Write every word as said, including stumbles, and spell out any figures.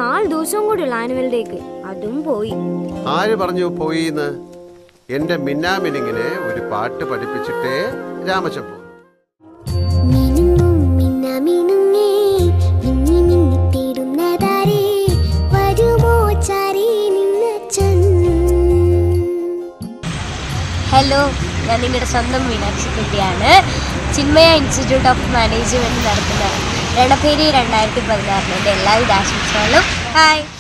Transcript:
നാല് ദിവസം കൂടിയുള്ള ആനുവൽ ഡേക്ക്, അതും പോയി. ആര് പറഞ്ഞു പോയിന്ന്? എന്റെ മിന്നാമിനിങ്ങിനെ ഒരു പാട്ട് പഠിപ്പിച്ചിട്ടേ രാമച്ചൻ പോകും. ഹലോ, ഞാൻ നിങ്ങളുടെ സ്വന്തം മീനാക്ഷി കുട്ടിയാണ്. ചിന്മയ ഇൻസ്റ്റിറ്റ്യൂട്ട് ഓഫ് മാനേജ്മെൻറ്റ് നടത്തുന്ന രണപേരി രണ്ടായിരത്തി പതിനാറിൻ്റെ എല്ലാവിധ ആശംസകളും. ഹായ്.